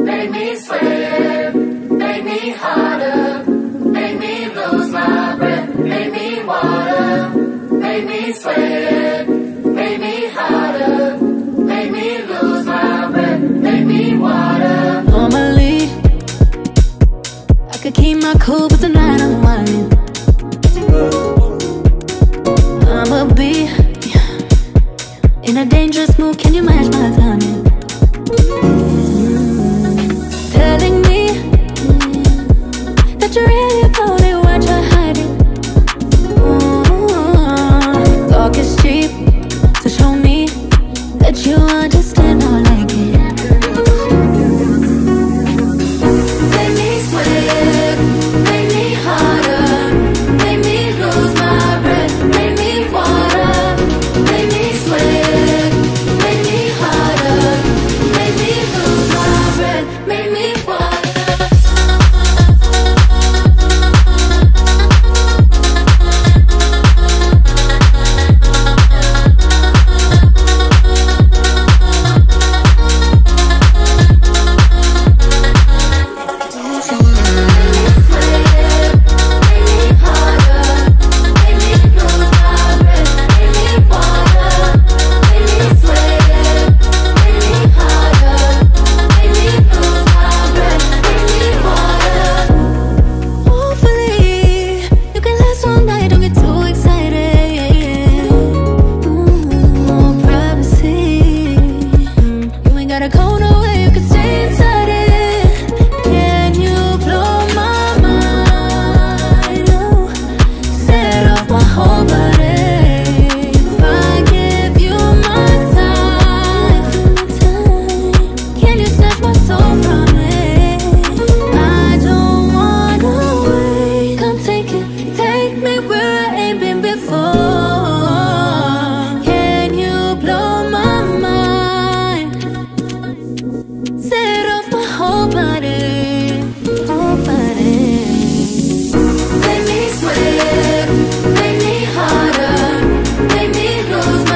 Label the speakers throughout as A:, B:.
A: make me sweat, make me harder, make me lose my breath, make me water, make me sweat, make me harder, make me lose my breath, make me water.
B: Normally, I could keep my cool, but tonight I'm whining. I'ma be in a dangerous mood, can you match my timing? Telling me that you really about it, what you're hiding. Talk is cheap, so show me that you understand how I like it.
A: Make me sweat, make me harder, make me lose my breath, make me water, make me sweat, make me harder, make me lose my breath, make me water.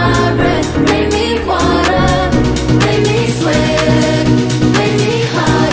A: Make me harder,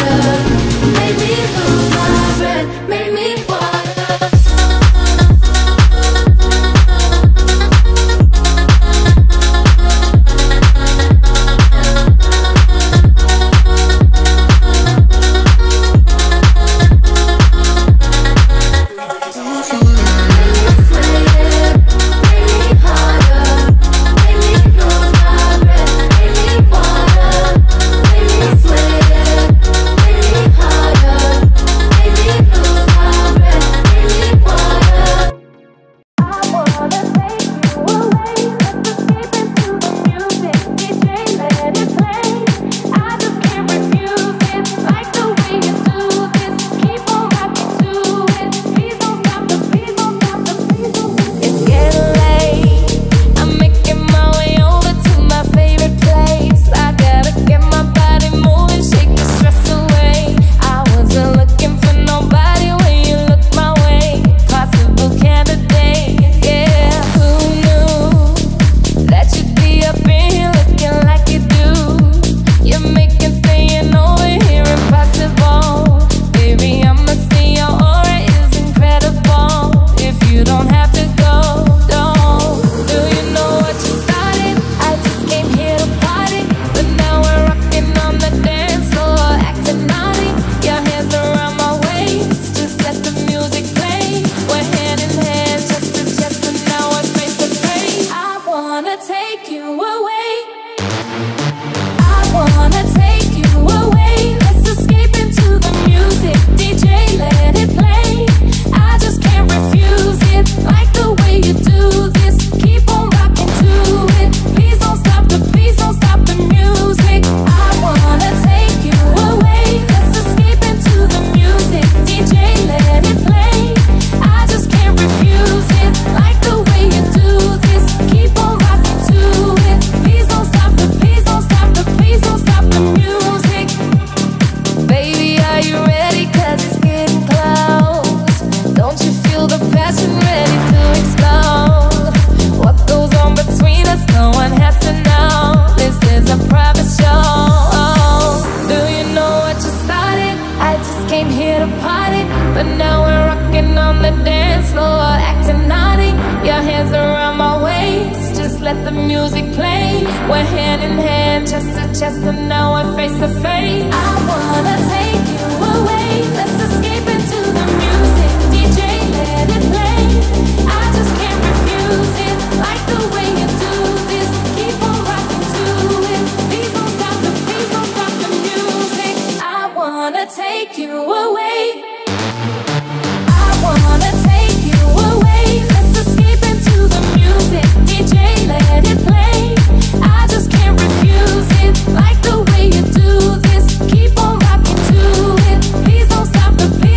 A: came here to party, but now we're rocking on the dance floor, acting naughty. Your hands around my waist, just let the music play. We're hand in hand, chest to chest, and now we're face to face. I wanna take you away, let's escape into the music. DJ, let it play. I just can't refuse it, like the way you do this. Keep on rocking to it. Please don't stop the music. I wanna take you away. I wanna take you away. Let's escape into the music. DJ, let it play. I just can't refuse it, like the way you do this. Keep on rocking to it. Please don't stop the music.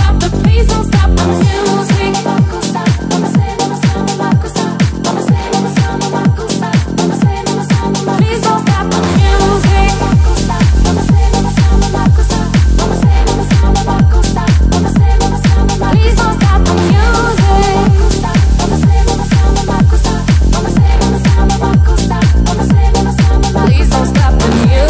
A: Please don't stop the music. Please don't stop the Please don't stop the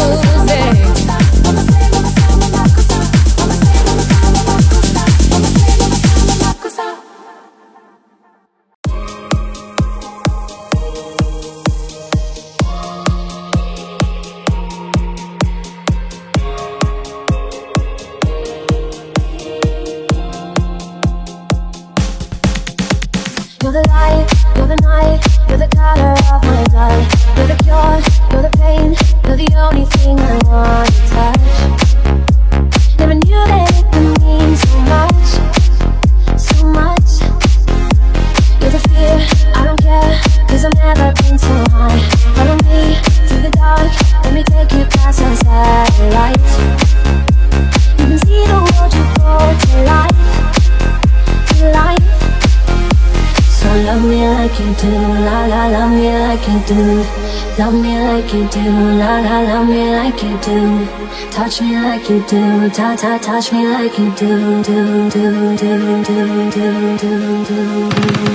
B: You're the light, you're the night, you're the color of my blood. You're the cure, you're the pain, you're the only thing I want to touch. Never knew that it could mean so much, so much. You're the fear, I don't care, cause I've never been so high. Follow me through the dark, let me take you past our satellites. You can see the world you brought to life, to life. So love me like you do, la la, love me like you do. Love me like you do, la la, love me like you do. Touch me like you do, ta ta, touch me like you do, do do do do do do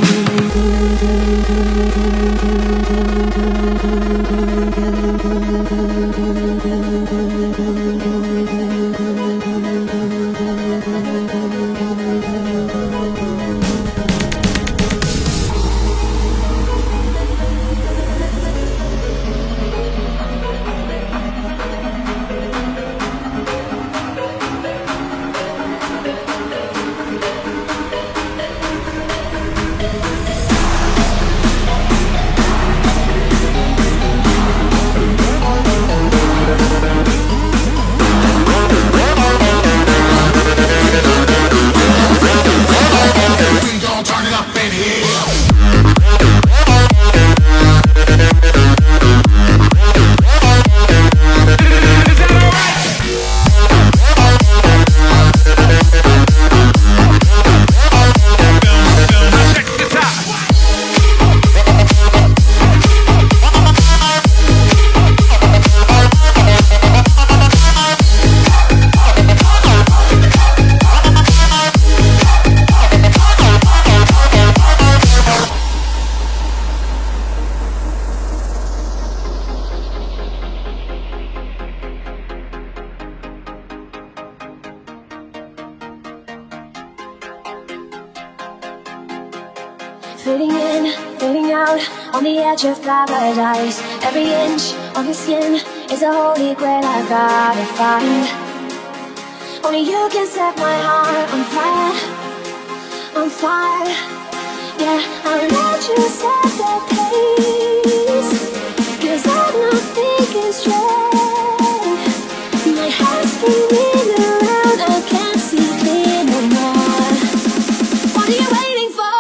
B: Fading in, fading out, on the edge of paradise. Every inch of your skin is a holy grail I gotta find. Only you can set my heart on fire, on fire. Yeah, I'll let you set the pace, 'cause I'm not thinking straight. My heart's spinning around, I can't see clear no more. What are you waiting for?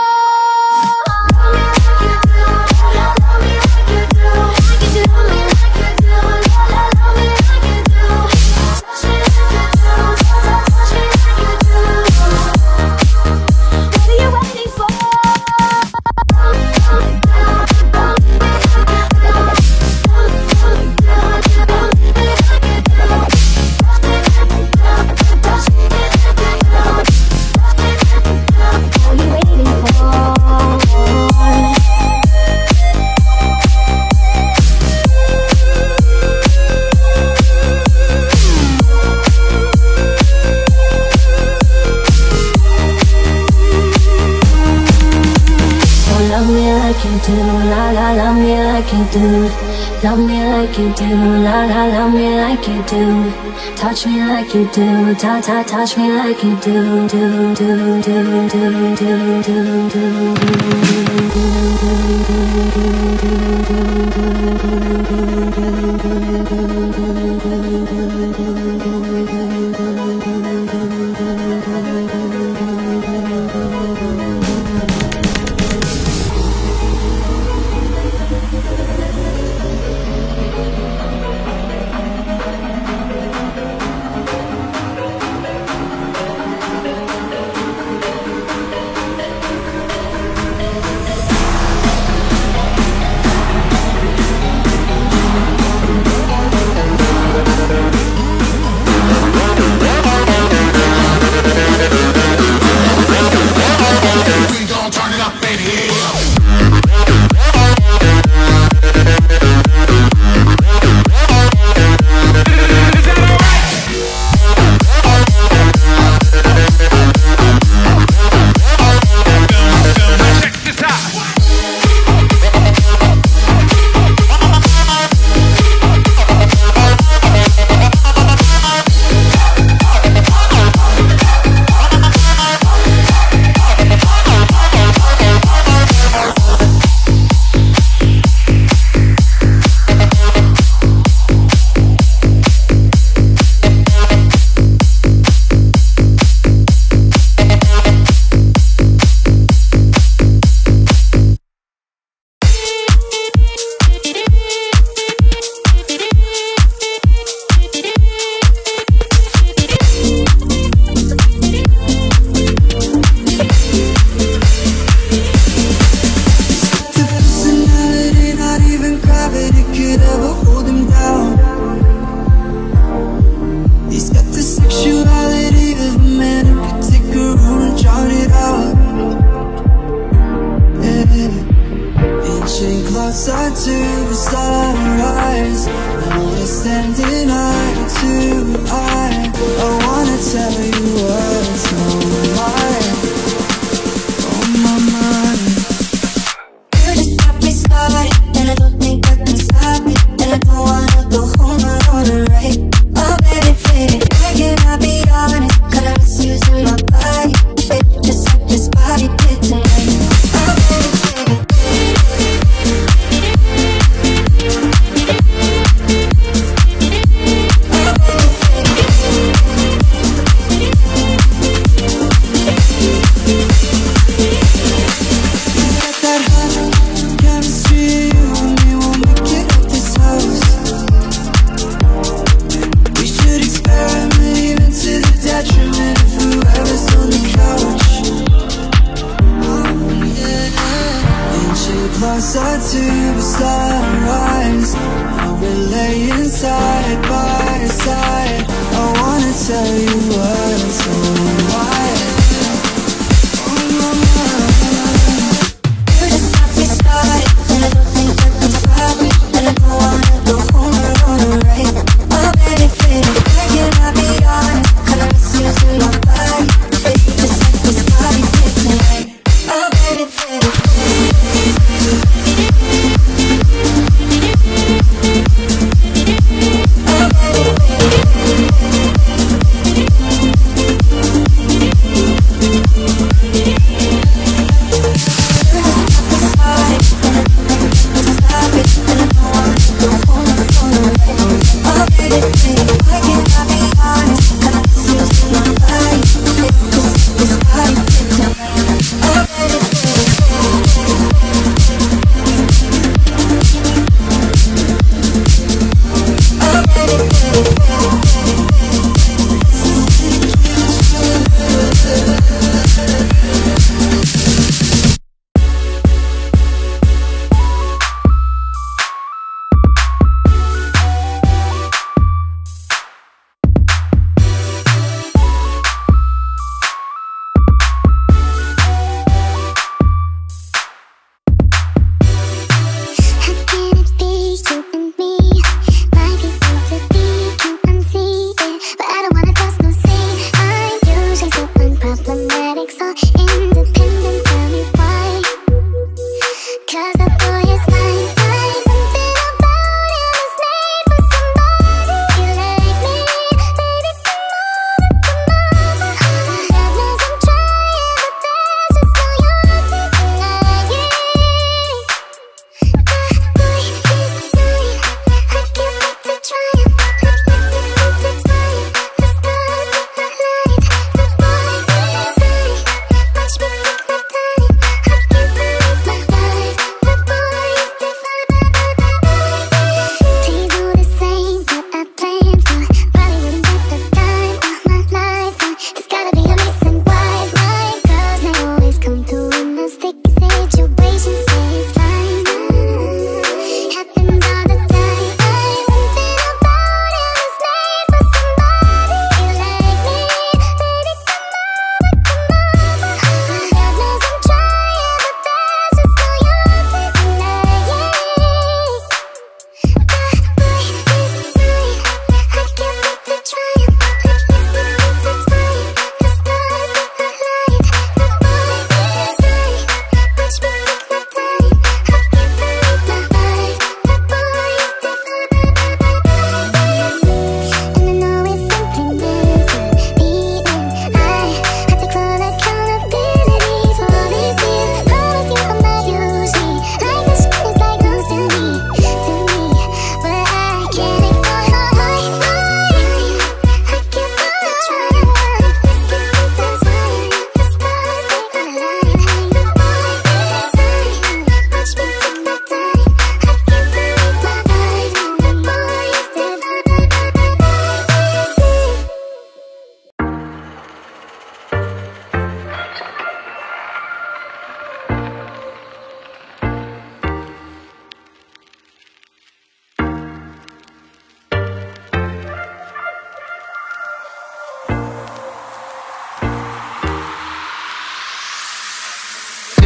B: you do. Love me like you do, la la, love me like you do. Touch me like you do, ta ta, touch me like you do, do do do do do do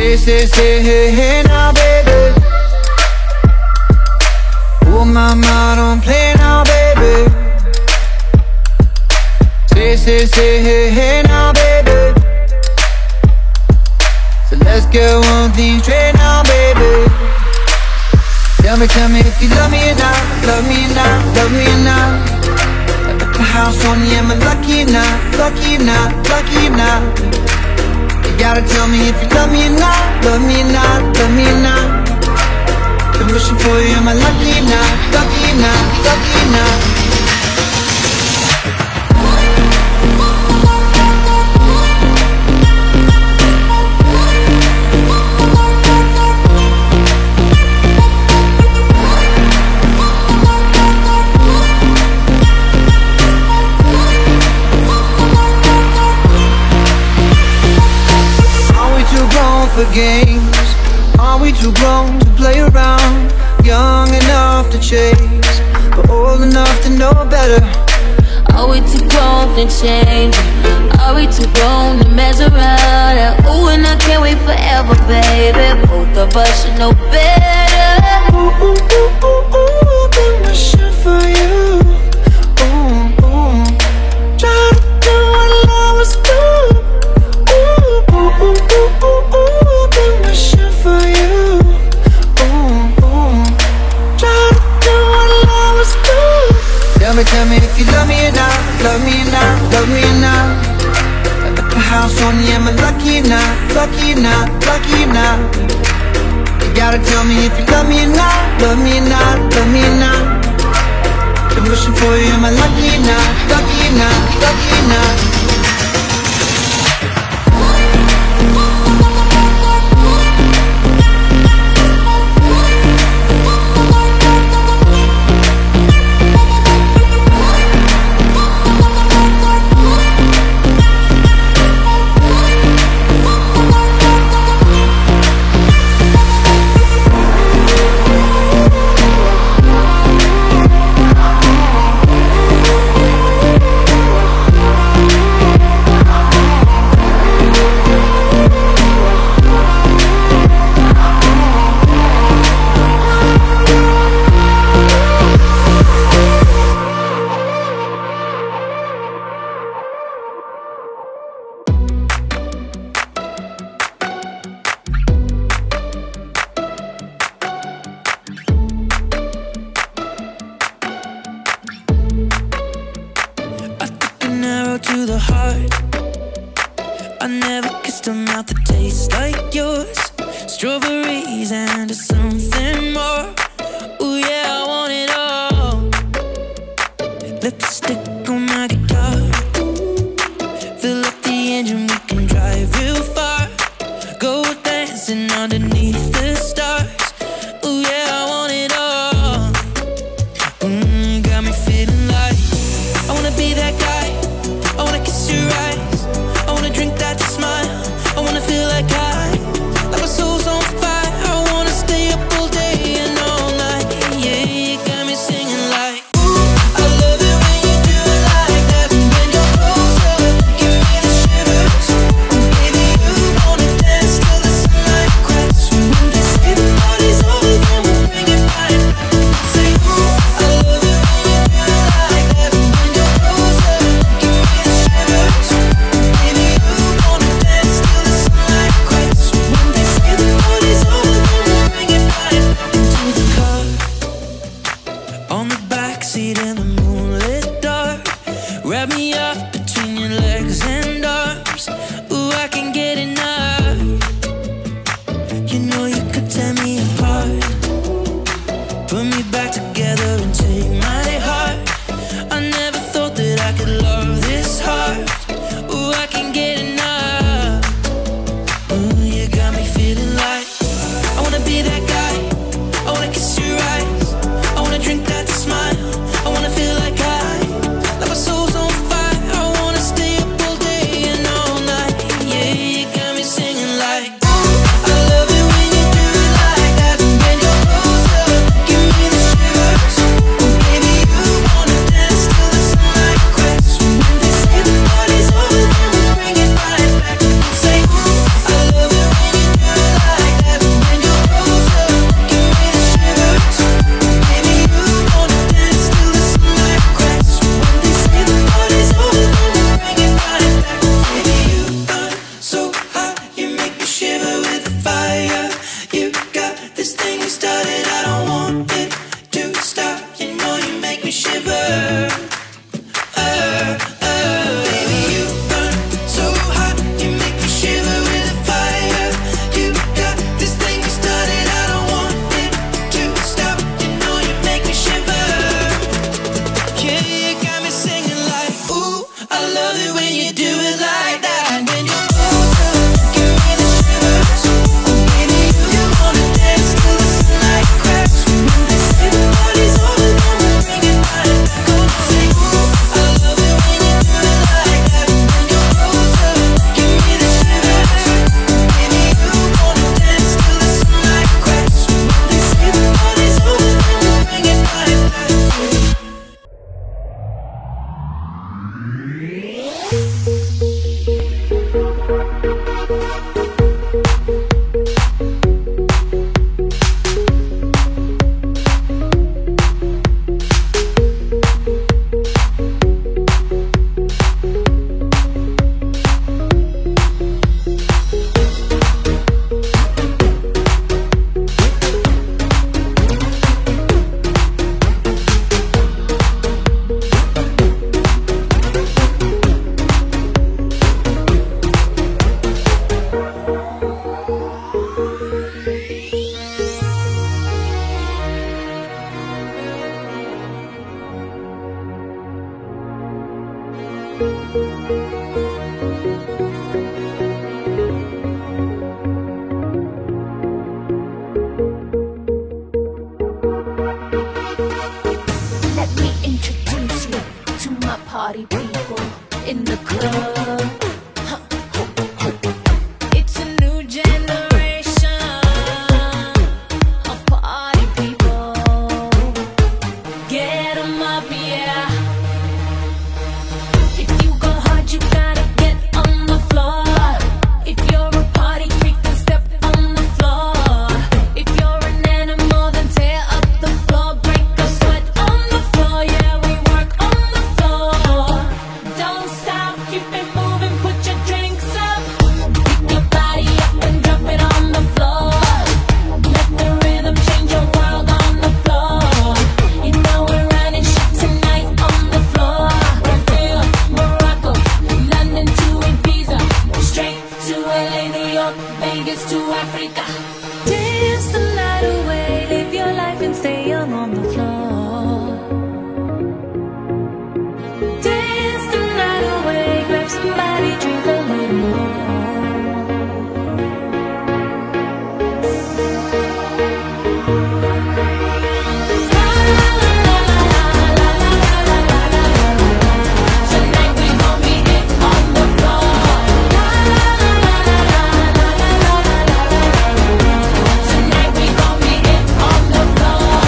C: say, hey, hey now, baby. Oh, mama, don't play now, baby. Say, hey, hey now, baby. So let's get one thing straight now, baby. Tell me if you love me or not, love me or not, love me or not. I put the house on you, am I lucky or not, lucky or not, lucky or not? You gotta tell me if you love me or not, love me or not, love me or not. Been wishing for you, am I lucky or not, lucky or not, lucky or not? For games, are we too grown to play around? Young enough to chase, but old enough to know better.
A: Are we too grown to change? Are we too grown to mess around? Ooh, and I can't wait forever, baby. Both of us should know better.
C: Ooh, ooh, ooh, ooh, ooh, been wishing for you. Ooh, ooh, try to do what lovers do. Ooh, ooh, ooh, ooh, ooh, ooh. For you, ooh, ooh. Try to do what lovers do. Tell me if you love me or not, love me or not, love me or not. I put the house on you, am I lucky or not, lucky or not, lucky or not? You gotta tell me if you love me or not, love me or not, love me or not. Been wishing for you, am I lucky or not, lucky or not, lucky or not?
D: To the heart, I never kissed a mouth that tastes like yours. Strawberries and something more. Ooh yeah, I want it all. Lipstick on my guitar. Fill up the engine, we can drive real far. Go dancing underneath the stars. Ooh yeah, I want it all. Got me feeling like I wanna be that guy. I wanna kiss your eyes, I wanna drink that smile, I wanna feel like like my soul's on fire. I wanna stay up all day and all night. Yeah, you got me singing like, ooh, I love it when you do it like that. When you're closer, give me the shivers. Baby, you wanna dance till the sunlight cracks. When they say the party's over, then we'll bring it right back. Say, ooh, I love it when you do it like that. When you're closer, give me the shivers. Baby, you wanna dance till the sunlight cracks. When they say the party's over, then we'll bring it right back. Into the car, on the backseat in the moonlit dark. Wrap me up between your legs and arms. Ooh, I can get enough. You know you could tear me apart, put me back together and take my heart. I never thought that I could love this hard. Ooh, I can get enough. Ooh, you got me feeling like I wanna be that guy. I wanna kiss your eyes, I wanna drink that smile, I wanna feel like my soul's on fire. I wanna stay up all day and all night. it when you do it like that. And when you're closer, give me the shivers. Baby, you wanna dance till the sunlight cracks. When they say the party's over, then we'll bring it right back. Go say, ooh, I love it when you do it like that. When you're closer, give me the shivers. Baby, you wanna dance till the sunlight cracks. When they say the party's over, then we'll bring it right back.
A: Let me introduce you to my party people in the club. It's a new generation of party people. Get 'em up, yeah. If you go hard, you gotta get on the floor. If you're a party freak, then step on the floor. If you're an animal, then tear up the floor. Break a sweat on the floor, yeah, we work on the floor. Don't stop, keep it moving, put your drinks up. Pick your body up and drop it on the floor. Let the rhythm change your world on the floor. You know we're running shit tonight on the floor. Brazil, Morocco, London to Ibiza, straight to LA, New York, Vegas to Africa. Dance the night away, live your life and stay young on the floor. Dance the night away, grab somebody, drink a little more. Tonight we gon' be it on the floor. Tonight we gon' be it on the floor.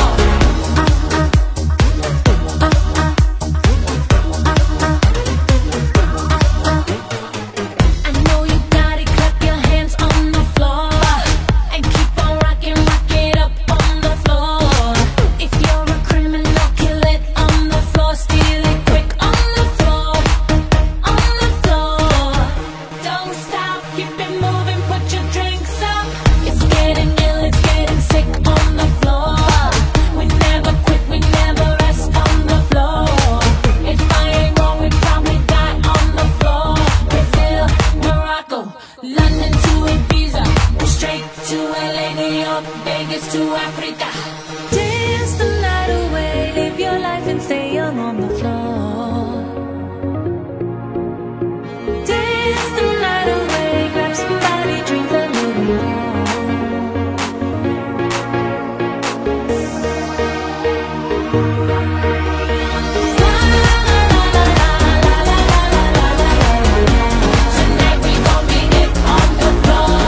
A: I know you got it, clap your hands on the floor and keep on rocking, rock it up on the floor. If you're a criminal, kill it on the floor, steal it quick on the floor, on the floor. Don't stop, keep it moving, put your drinks up. It's getting ill, it's getting sick on the floor. We never quit, we never rest on the floor. If I ain't wrong, we probably die on the floor. Brazil, Morocco, London to Ibiza, straight to LA, New York, Vegas to Africa. Dance the night away, live your life and stay young on the floor. Dance the night away, grab somebody, drink a little more. Tonight we gon' be it on the floor.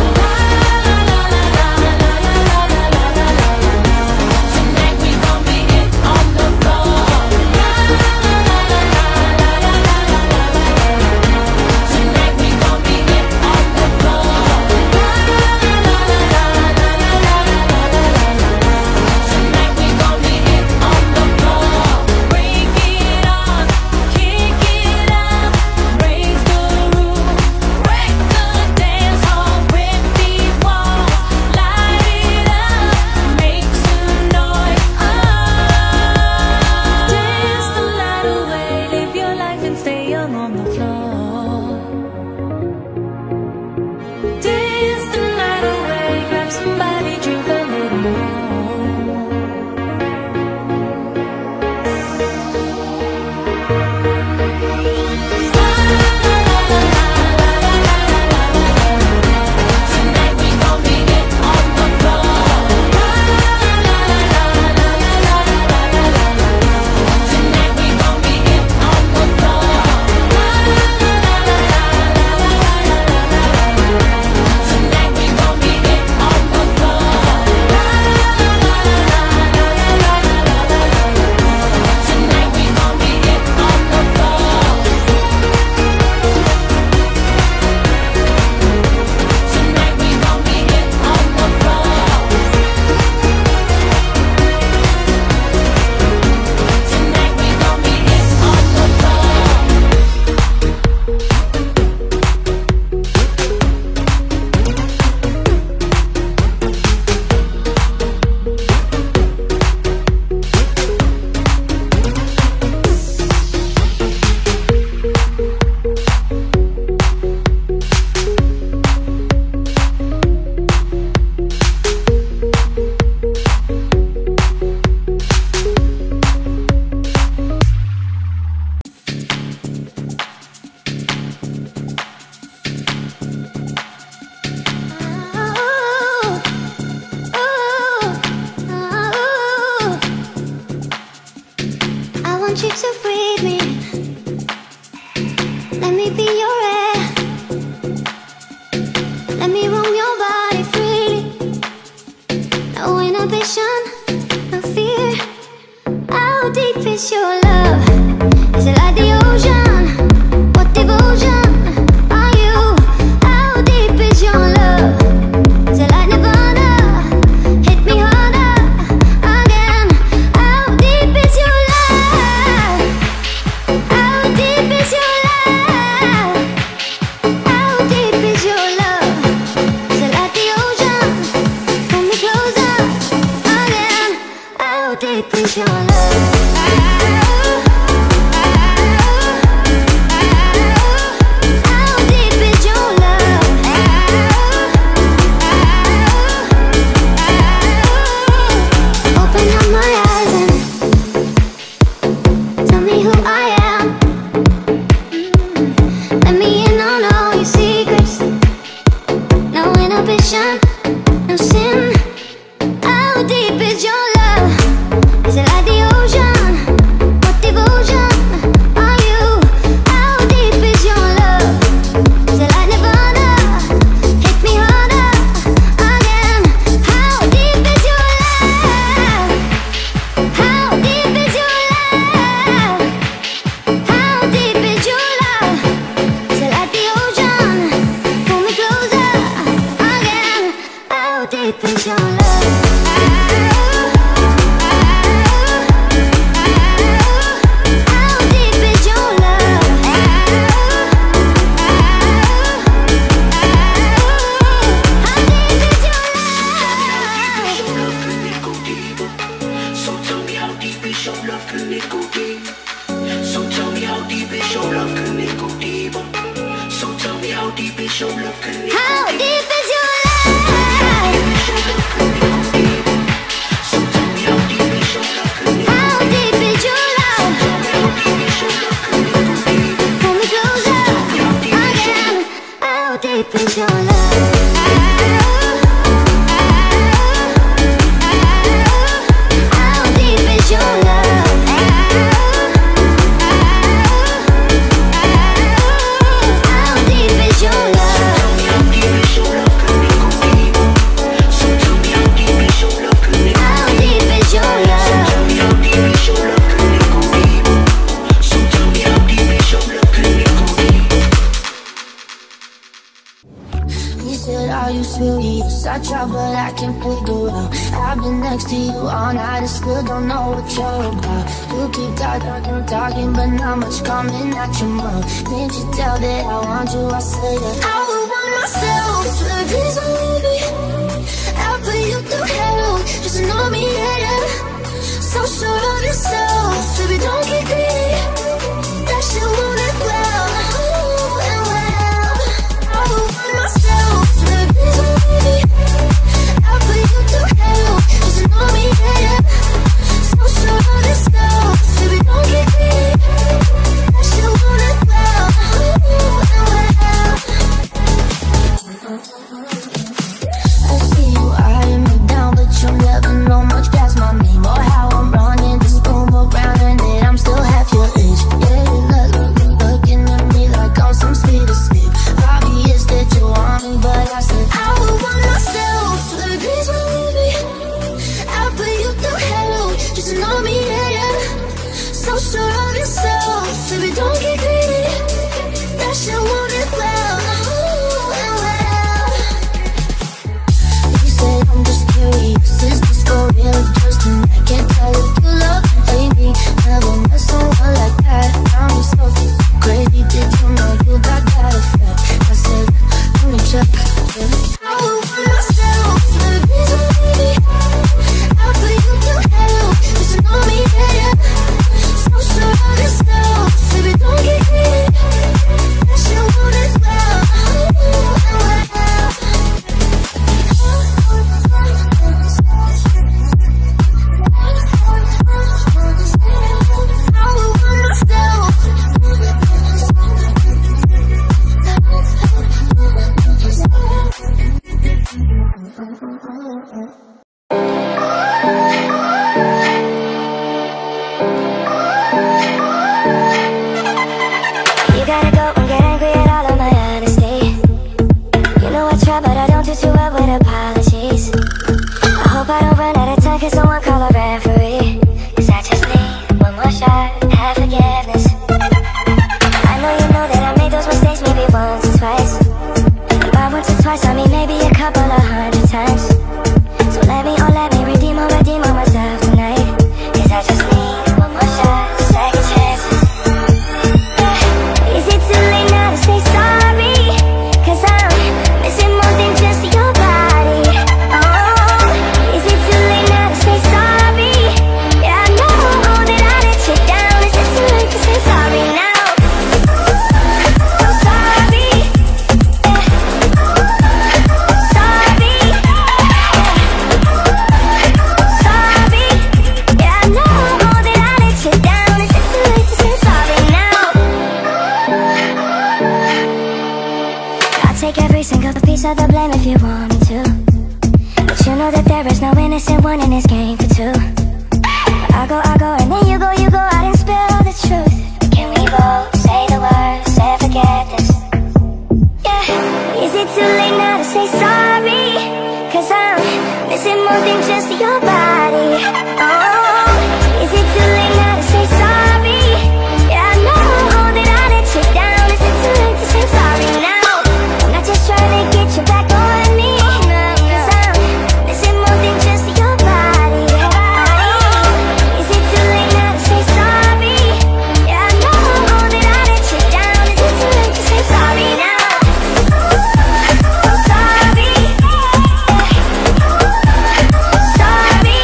A: Tonight we gon' be it on the floor.
B: Let me be your air. Let me roam your body freely. No inhibition, no fear. How deep is your love? Is it like the ocean? What devotion are you? How deep is your love? Is it like Nirvana? Hit me harder again. How deep is your love? How deep is your love? How deep is your love? Is it like the ocean? Pull me closer again. How deep is your love? No sin. How deep is your love? Is it like the ocean? What devotion are you? How deep is your love? Is it like Nirvana? Hit me harder again. How deep is your love? How deep is your love? How deep is your love? Is it like the ocean? Pull me closer again. How deep is your love? How deep is your love? How deep is your love?
C: So tell me how deep is your love, can it go deep? So tell me how deep is your love, can it go deeper? So tell me how deep is your love, can it go
B: How
C: deeper?
B: deep is your love?
C: So tell me how deep is your love, can it go
B: How deep is your love?
C: Tell me how deep is your love, can it go deeper?
B: Pull me closer again. How deep is your love? How deep is your love? How deep is your love?
C: How deep is your love, can it go deeper? So tell me how deep is your love, can it go
B: How deep is your love?
C: Tell me how deep is your love, can it go deeper? So tell me how deep is your love, can it go deeper?
E: He said, are you serious? I try, but I can't figure out. I've been next to you all night, I still don't know what you're about. You keep talking, but not much coming at your mouth. Didn't you tell that I want you? I said that I would want myself to the reason maybe. I'll put you through hell, just know me, yeah. So sure of yourself, baby, don't get greedy. That shit won't end well, and well. I would want myself to the reason maybe. I'll put you through hell, just know me, yeah. So sure of yourself, baby, don't get greedy. That shit won't end well, and well. I see you eyeing me down, but you'll never know much past my name or how I'm running this room around, and that I'm still half
B: won't get angry at all of my honesty. You know I try, but I don't do too well with apologies. I hope I don't run out of time, 'cause someone call a referee. 'Cause I just need one more shot, have forgiveness. I know you know that I made those mistakes maybe once or twice. And by once or twice, I mean maybe a couple of 100 times. So let me redeem on myself tonight. 'Cause I just need one more shot, second chances. Is it too late now to say sorry? 'Cause I'm missing more than just your body. Oh, is it too late now to say sorry? Yeah, I know that I let you down. Is it too late to say sorry now? I'm sorry. Sorry. Sorry. Yeah, I know that I let you down. Is it too late to say sorry now? I'll take every single piece of the blame if you want me to. But you know that there is no innocent one in this game for two. I go, and then you go out and spill the truth. Can we both say the words and forget this? Yeah, is it too late now to say sorry? 'Cause I'm missing more than just your body. Oh, is it too late now to say sorry? Yeah, I know that I let you down. Is it too late to say sorry now? I'm not just trying to get you back on me, 'cause I'm missing more than just your body. Oh, is it too late now to say sorry? Yeah, I know that I let you down. Is it too late to say sorry now? I'm sorry. Sorry.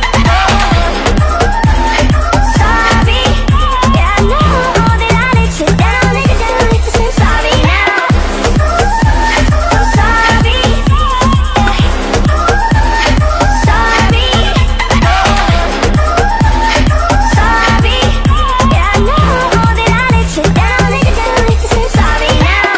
B: Sorry. Yeah, I know that I let you down. Is it too late to say sorry now? I'm sorry. Sorry. Sorry. Yeah, I know that I let you down. Is it too late to say sorry now?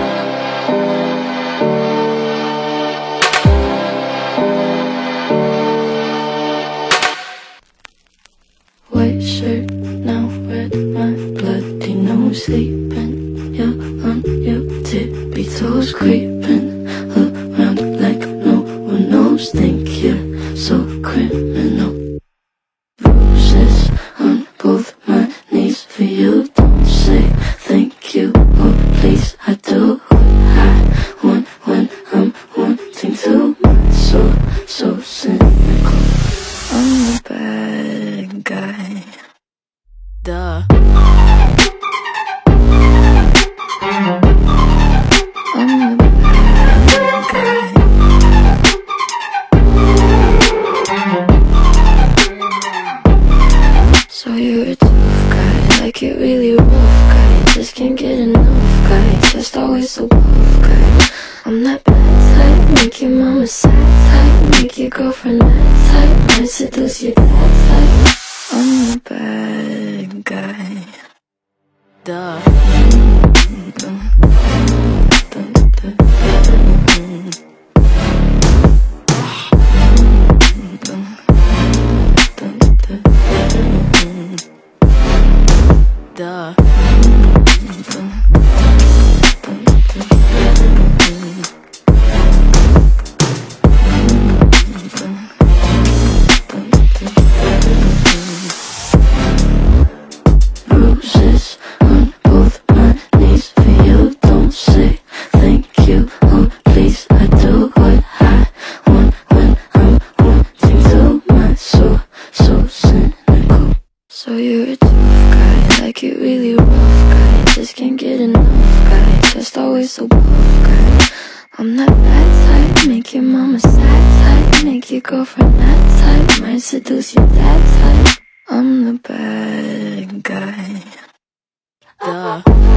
F: White shirt now, red my bloody nose, sleeping. You're on your tippy toes, creeping around like no one knows. Think you're so criminal. Bruises on both my knees for you. Don't say thank you or please. I do what I want when I'm wanting to. My soul so cynical. I'm the bad guy. Duh. I'm the bad guy. So you're a tough guy, like it really rough guy. Just can't get enough guy, just always so buff guy. I'm that bad type, make your mama sad type, make your girlfriend mad type, might seduce your dad type. I'm the bad guy. Duh. Duh. Bruises on both my knees for you. Don't say thank you or please. I do what I want when I'm wanting to. My soul so cynical. So you're a tough guy, like it really rough guy. Just can't get enough guy, just always so buff guy. I'm that bad type, make your mama sad type, make your girlfriend mad type, might seduce your dad type. I'm the bad guy. Duh.